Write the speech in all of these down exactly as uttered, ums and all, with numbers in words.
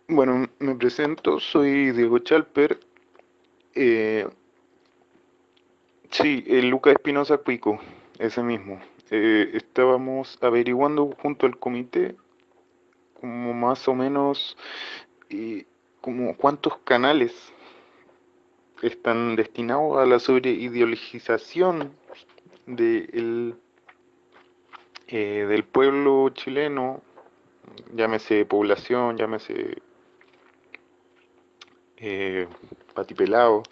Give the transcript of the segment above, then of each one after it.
Bueno, me presento, soy Diego Chalper. Eh, sí, el Lucas Espinosa Cuico, ese mismo. Eh, estábamos averiguando junto al comité como más o menos eh, como cuántos canales están destinados a la sobreideologización de el, eh, del pueblo chileno, llámese población, llámese eh, patipelado.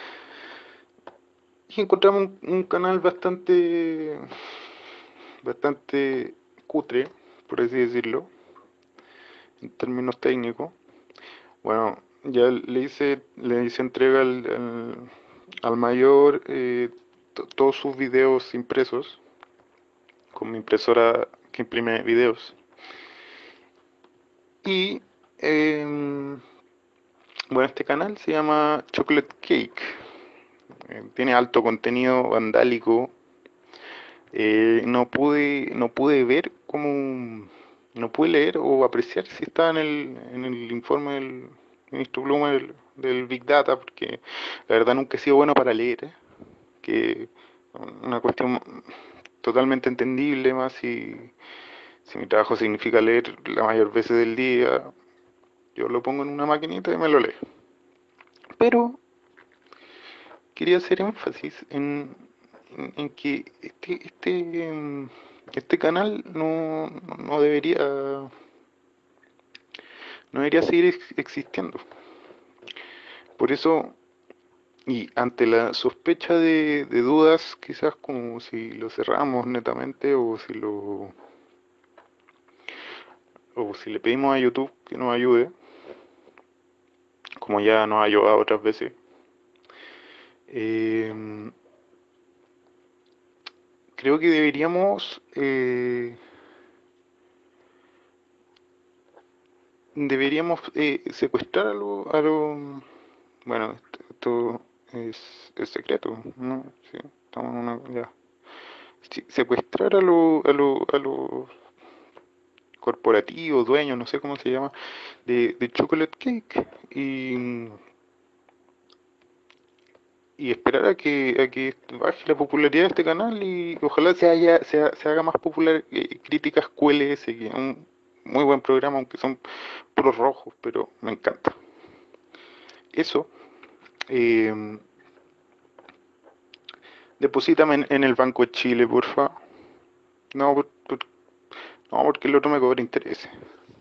Y encontramos un, un canal bastante, bastante cutre, por así decirlo, en términos técnicos. Bueno, ya le hice, le hice entrega al, al, al mayor eh, to- todos sus videos impresos con mi impresora que imprime videos. Y em, bueno, este canal se llama Chocolate Cake. Eh, tiene alto contenido vandálico. Eh, no pude, no pude ver cómo, no pude leer o apreciar si estaba en el, en el informe del ministro Blum del, del Big Data, porque la verdad nunca he sido bueno para leer, ¿eh? Que una cuestión totalmente entendible, más si, si mi trabajo significa leer la mayor veces del día, yo lo pongo en una maquinita y me lo leo. Pero quería hacer énfasis en, en, en que este, este, em, este canal no, no debería, no debería seguir ex- existiendo. Por eso, y ante la sospecha de, de dudas, quizás como si lo cerramos netamente o si lo o si le pedimos a YouTube que nos ayude, como ya nos ha ayudado otras veces, eh, creo que deberíamos eh, deberíamos eh, secuestrar a los a lo, bueno, esto, esto es, es secreto, ¿no? Sí, estamos en una, ya. Sí, secuestrar a los a lo- a los corporativos, dueños, no sé cómo se llama, de, de Chocolate Cake y, y esperar a que, a que baje la popularidad de este canal y ojalá se, haya, se, ha- se haga más popular eh, Críticas Q L S, que es un muy buen programa, aunque son puros rojos, pero me encanta. Eso. Eh, Deposítame en, en el Banco de Chile, porfa. No, por- por- no, porque el otro me cobra intereses.